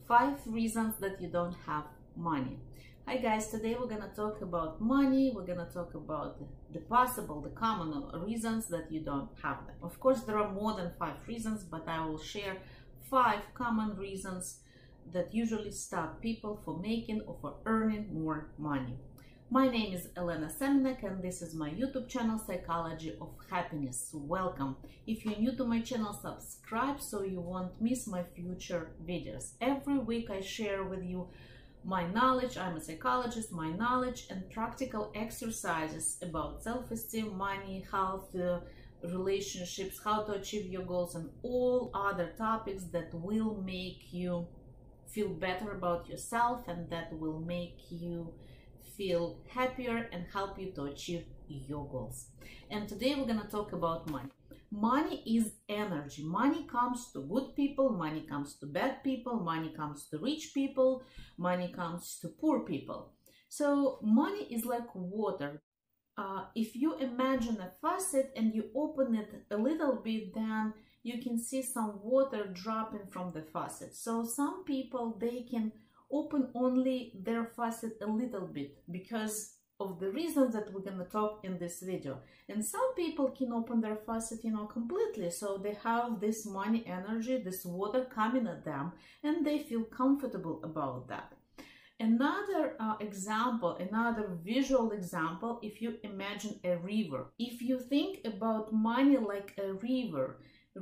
5 reasons that you don't have money. Hi guys, today we're gonna talk about money. We're gonna talk about the common reasons that you don't have them. Of course, there are more than 5 reasons, but I will share 5 common reasons that usually stop people from making or for earning more money. My name is Elena Semenek and this is my YouTube channel, Psychology of Happiness. Welcome. If you're new to my channel, subscribe so you won't miss my future videos. Every week I share with you my knowledge. I'm a psychologist, my knowledge and practical exercises about self-esteem, money, health, relationships, how to achieve your goals, and all other topics that will make you feel better about yourself and that will make you feel happier and help you to achieve your goals. And today we're going to talk about money. Money is energy. Money comes to good people, money comes to bad people, money comes to rich people, money comes to poor people. So money is like water. If you imagine a faucet and you open it a little bit, then you can see some water dropping from the faucet. So some people, they can open only their faucet a little bit because of the reasons that we're going to talk in this video. And some people can open their faucet, completely. So they have this money energy, this water coming at them, and they feel comfortable about that. Another example, another visual example, if you imagine a river. If you think about money like a river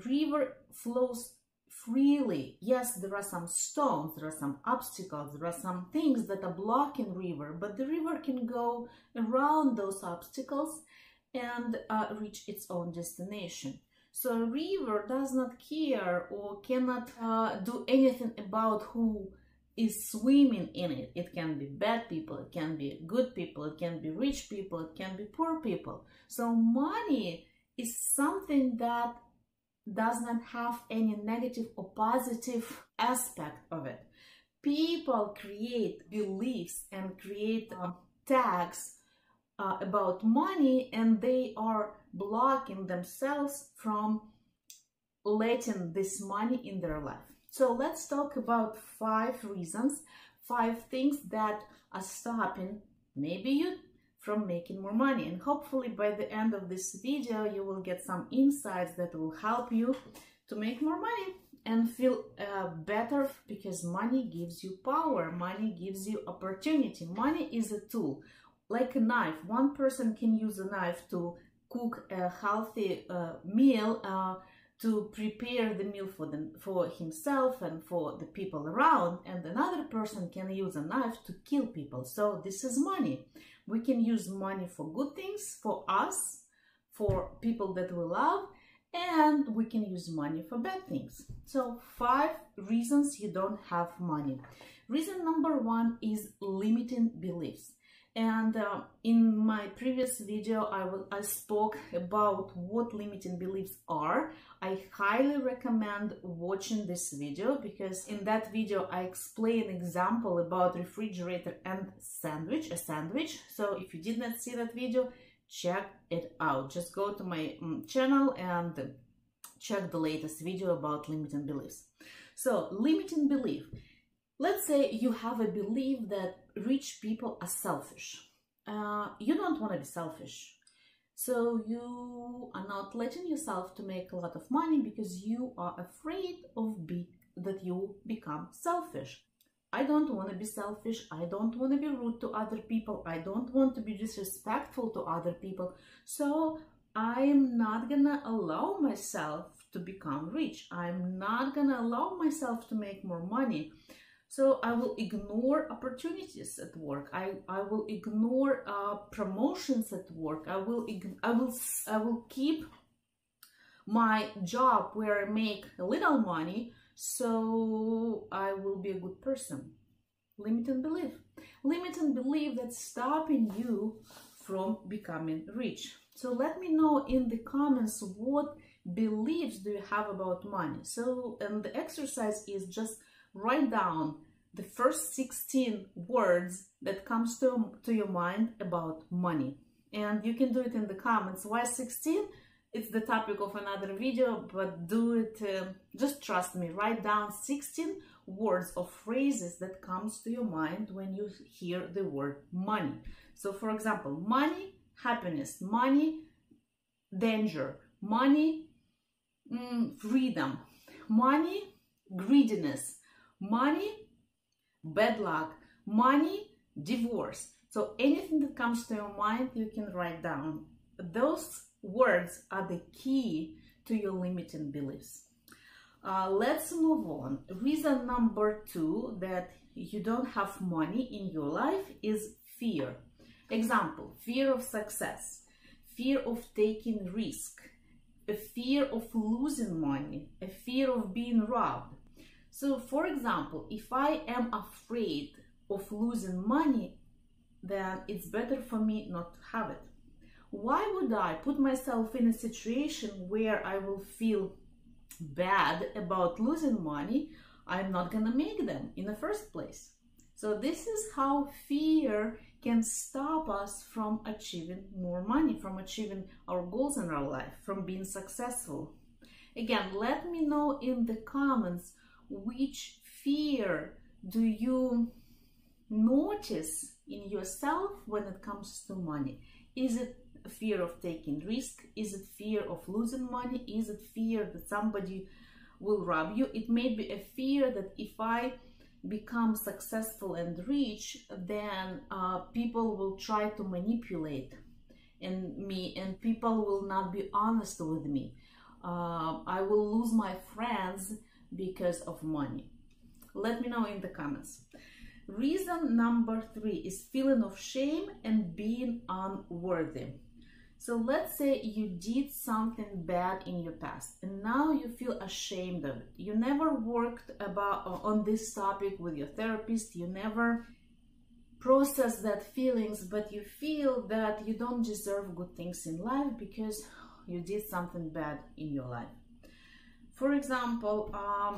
flows freely. Yes, there are some stones, there are some obstacles, there are some things that are blocking river, but the river can go around those obstacles and reach its own destination. So a river does not care or cannot do anything about who is swimming in it. It can be bad people, it can be good people, it can be rich people, it can be poor people. So money is something that does not have any negative or positive aspect of it. People create beliefs and create tags about money, and they are blocking themselves from letting this money in their life. So let's talk about 5 reasons, 5 things that are stopping maybe you from making more money. And hopefully by the end of this video you will get some insights that will help you to make more money and feel better, because money gives you power, money gives you opportunity. Money is a tool, like a knife. One person can use a knife to cook a healthy meal, to prepare the meal for himself and for the people around, and another person can use a knife to kill people. So this is money. We can use money for good things, for us, for people that we love, and we can use money for bad things. So 5 reasons you don't have money. Reason number 1 is limiting beliefs. And in my previous video, I spoke about what limiting beliefs are. I highly recommend watching this video, because in that video I explain an example about refrigerator and a sandwich. So if you did not see that video, check it out. Just go to my channel and check the latest video about limiting beliefs. So limiting belief. Let's say you have a belief that rich people are selfish. You don't want to be selfish. So you are not letting yourself to make a lot of money because you are afraid of that you become selfish. I don't want to be selfish. I don't want to be rude to other people. I don't want to be disrespectful to other people. So I am not gonna allow myself to become rich. I'm not gonna allow myself to make more money. So I will ignore opportunities at work. I will ignore promotions at work. I will keep my job where I make a little money, so I will be a good person. Limiting belief. Limiting belief that's stopping you from becoming rich. So let me know in the comments what beliefs do you have about money. So, and the exercise is just write down the first 16 words that comes to your mind about money. And you can do it in the comments. Why 16? It's the topic of another video, but do it, just trust me, write down 16 words or phrases that comes to your mind when you hear the word money. So for example, money, happiness, money, danger, money, freedom, money, greediness, money, bad luck, money, divorce. So anything that comes to your mind, you can write down. Those words are the key to your limiting beliefs. Let's move on. Reason number 2 that you don't have money in your life is fear. Example, fear of success, fear of taking risk, a fear of losing money, a fear of being robbed. So for example, if I am afraid of losing money, then it's better for me not to have it. Why would I put myself in a situation where I will feel bad about losing money? I'm not gonna make them in the first place. So this is how fear can stop us from achieving more money, from achieving our goals in our life, from being successful. Again, let me know in the comments which fear do you notice in yourself when it comes to money. Is it fear of taking risk? Is it fear of losing money? Is it fear that somebody will rob you? It may be a fear that if I become successful and rich, then people will try to manipulate me and people will not be honest with me. I will lose my friends because of money. Let me know in the comments. Reason number 3 is feeling of shame and being unworthy. So let's say you did something bad in your past and now you feel ashamed of it. You never worked on this topic with your therapist, you never processed that feelings, but you feel that you don't deserve good things in life because you did something bad in your life. For example,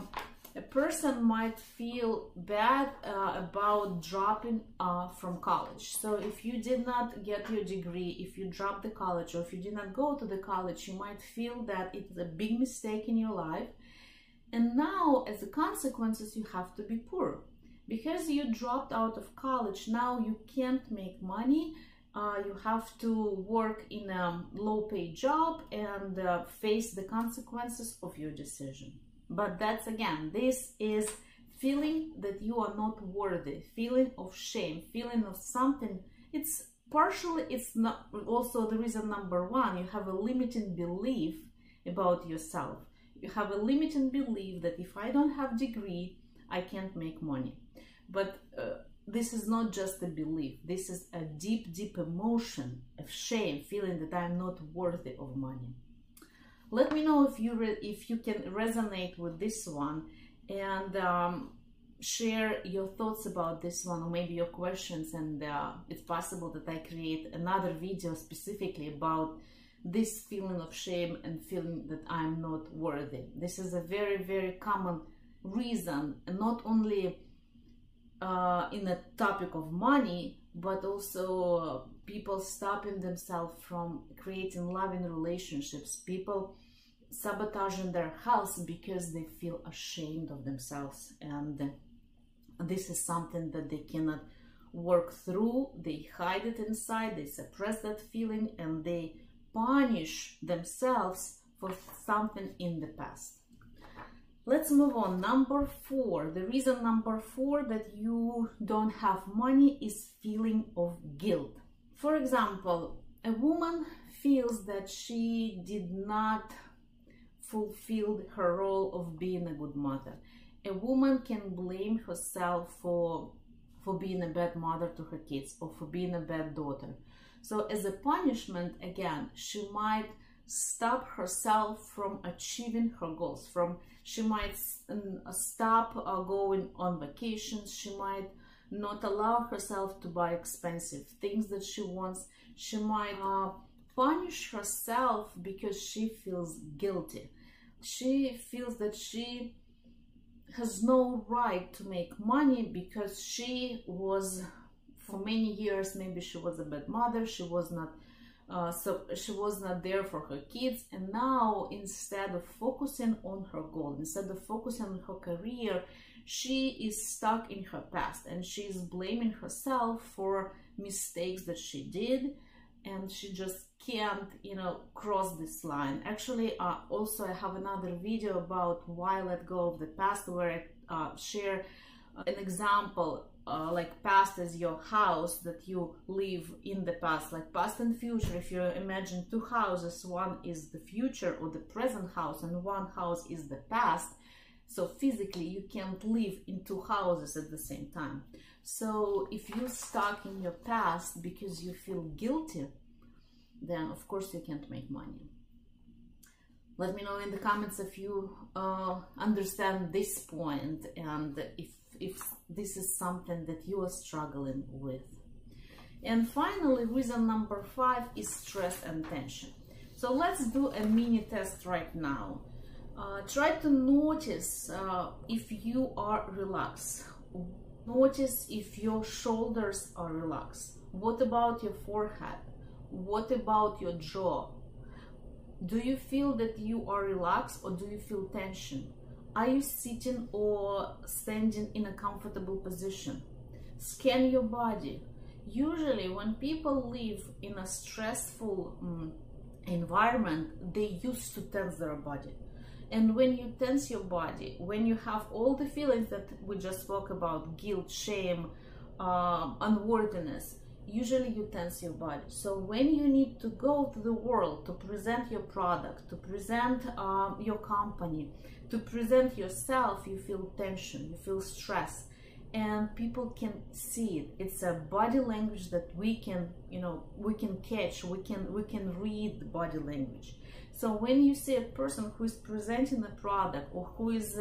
a person might feel bad about dropping from college. So if you did not get your degree, if you dropped the college, or if you did not go to the college, you might feel that it's a big mistake in your life. And now, as a consequences, you have to be poor. Because you dropped out of college, now you can't make money. You have to work in a low-paid job and face the consequences of your decision. But that's, again, this is feeling that you are not worthy, feeling of shame, feeling of something. It's partially, it's not also the reason number 1. You have a limiting belief about yourself. You have a limiting belief that if I don't have degree, I can't make money. But this is not just a belief. This is a deep, deep emotion of shame, feeling that I'm not worthy of money. Let me know if you can resonate with this one and share your thoughts about this one, or maybe your questions, and it's possible that I create another video specifically about this feeling of shame and feeling that I'm not worthy. This is a very, very common reason, and not only in the topic of money, but also people stopping themselves from creating loving relationships, people sabotaging their health because they feel ashamed of themselves, and this is something that they cannot work through. They hide it inside, they suppress that feeling, and they punish themselves for something in the past. Let's move on. Number 4, the reason number 4 that you don't have money is feeling of guilt. For example, a woman feels that she did not fulfill her role of being a good mother. A woman can blame herself for being a bad mother to her kids, or for being a bad daughter. So as a punishment, again, she might stop herself from achieving her goals. She might stop going on vacations. She might not allow herself to buy expensive things that she wants. She might punish herself because she feels guilty. She feels that she has no right to make money because she was, for many years, maybe she was a bad mother. She was not she was not there for her kids, and now instead of focusing on her goal, instead of focusing on her career, she is stuck in her past and she's blaming herself for mistakes that she did, and she just can't, you know, cross this line. Actually, also I have another video about why let go of the past, where I share an example, like past is your house that you live in the past, like past and future. If you imagine two houses, one is the future or the present house and one house is the past. So physically you can't live in two houses at the same time. So if you're stuck in your past because you feel guilty, then of course you can't make money. Let me know in the comments if you understand this point, and if this is something that you are struggling with. And finally, reason number 5 is stress and tension. So let's do a mini test right now. Try to notice if you are relaxed. Notice if your shoulders are relaxed. What about your forehead? What about your jaw? Do you feel that you are relaxed, or do you feel tension? Are you sitting or standing in a comfortable position? Scan your body. Usually when people live in a stressful environment, they used to tense their body. And when you tense your body, when you have all the feelings that we just spoke about, guilt, shame, unworthiness, usually you tense your body. So when you need to go to the world to present your product, to present your company, to present yourself, you feel tension, you feel stress, and people can see it. It's a body language that we can, you know, we can catch, we can read the body language. So when you see a person who is presenting a product, or who is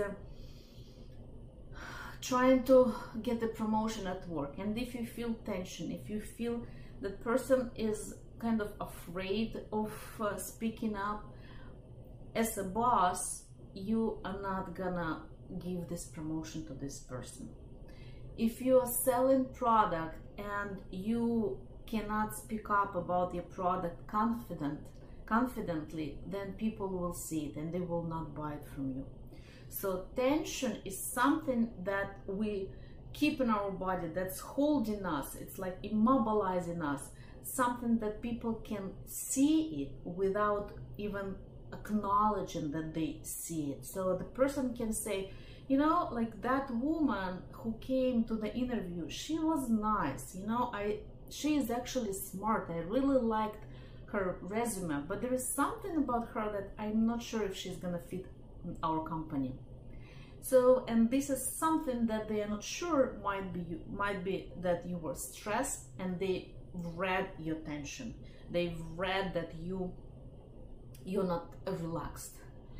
trying to get a promotion at work, and if you feel tension, if you feel the person is kind of afraid of speaking up, as a boss, you are not gonna give this promotion to this person. If you are selling product and you cannot speak up about your product confidently, then people will see it and they will not buy it from you. So tension is something that we keep in our body, that's holding us. It's like immobilizing us, something that people can see it without even acknowledging that they see it. So the person can say, you know, like that woman who came to the interview, she was nice, you know, she is actually smart, I really liked her resume, but there is something about her that I'm not sure if she's gonna fit our company. So, and this is something that they are not sure, might be that you were stressed and they read your tension. They've read that you're not relaxed.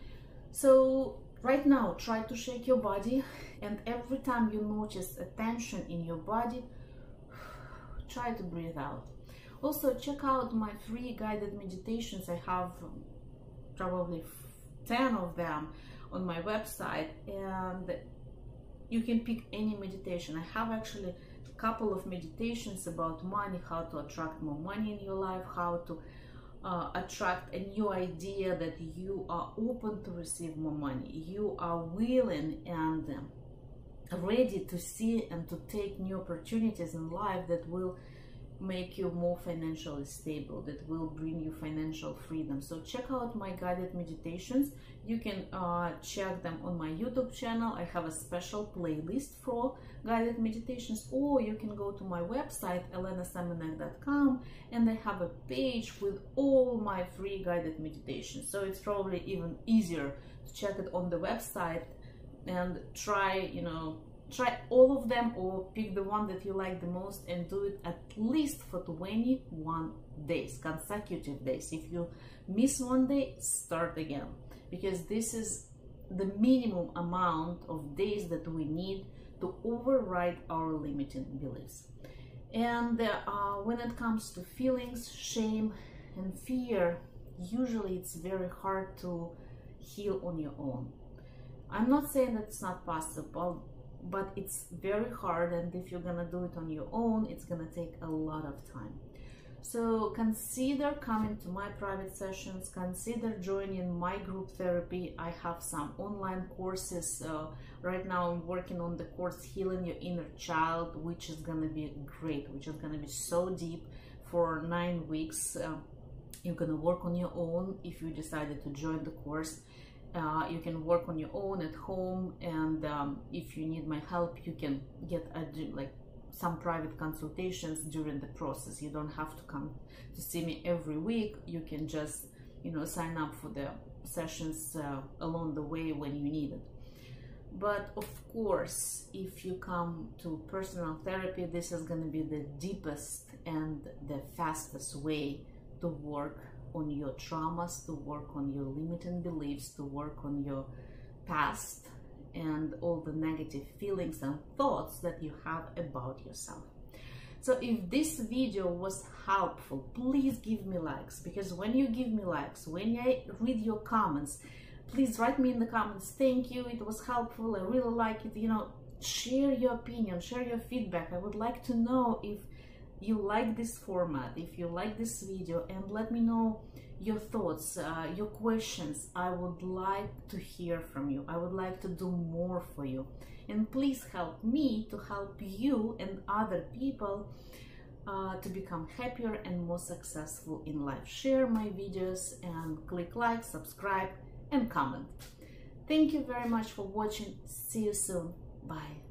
So right now, try to shake your body, and every time you notice a tension in your body, try to breathe out. Also, check out my free guided meditations. I have probably 10 of them on my website, and you can pick any meditation. I have actually a couple of meditations about money, how to attract more money in your life, how to attract a new idea that you are open to receive more money, you are willing and ready to see and to take new opportunities in life that will make you more financially stable, that will bring you financial freedom. So check out my guided meditations. You can check them on my YouTube channel. I have a special playlist for guided meditations, or you can go to my website elenasemenek.com, and I have a page with all my free guided meditations. So it's probably even easier to check it on the website and try, you know, try all of them, or pick the one that you like the most and do it at least for 21 days, consecutive days. If you miss one day, start again, because this is the minimum amount of days that we need to override our limiting beliefs. And when it comes to feelings, shame and fear, usually it's very hard to heal on your own. I'm not saying that it's not possible, but it's very hard, and if you're gonna do it on your own, it's gonna take a lot of time. So consider coming to my private sessions, consider joining my group therapy. I have some online courses. Right now I'm working on the course Healing Your Inner Child, which is gonna be great, which is gonna be so deep for 9 weeks. You're gonna work on your own if you decided to join the course. You can work on your own at home, and if you need my help, you can get some private consultations during the process. You don't have to come to see me every week. You can just, sign up for the sessions along the way when you need it. But of course, if you come to personal therapy, this is going to be the deepest and the fastest way to work on your traumas, to work on your limiting beliefs, to work on your past and all the negative feelings and thoughts that you have about yourself. So if this video was helpful, please give me likes, because when you give me likes, when I read your comments, please write me in the comments, thank you, it was helpful, I really like it. Share your opinion, share your feedback. I would like to know if you like this format, if you like this video, and let me know your thoughts, your questions. I would like to hear from you. I would like to do more for you, and please help me to help you and other people to become happier and more successful in life. Share my videos and click like, subscribe, and comment. Thank you very much for watching. See you soon. Bye.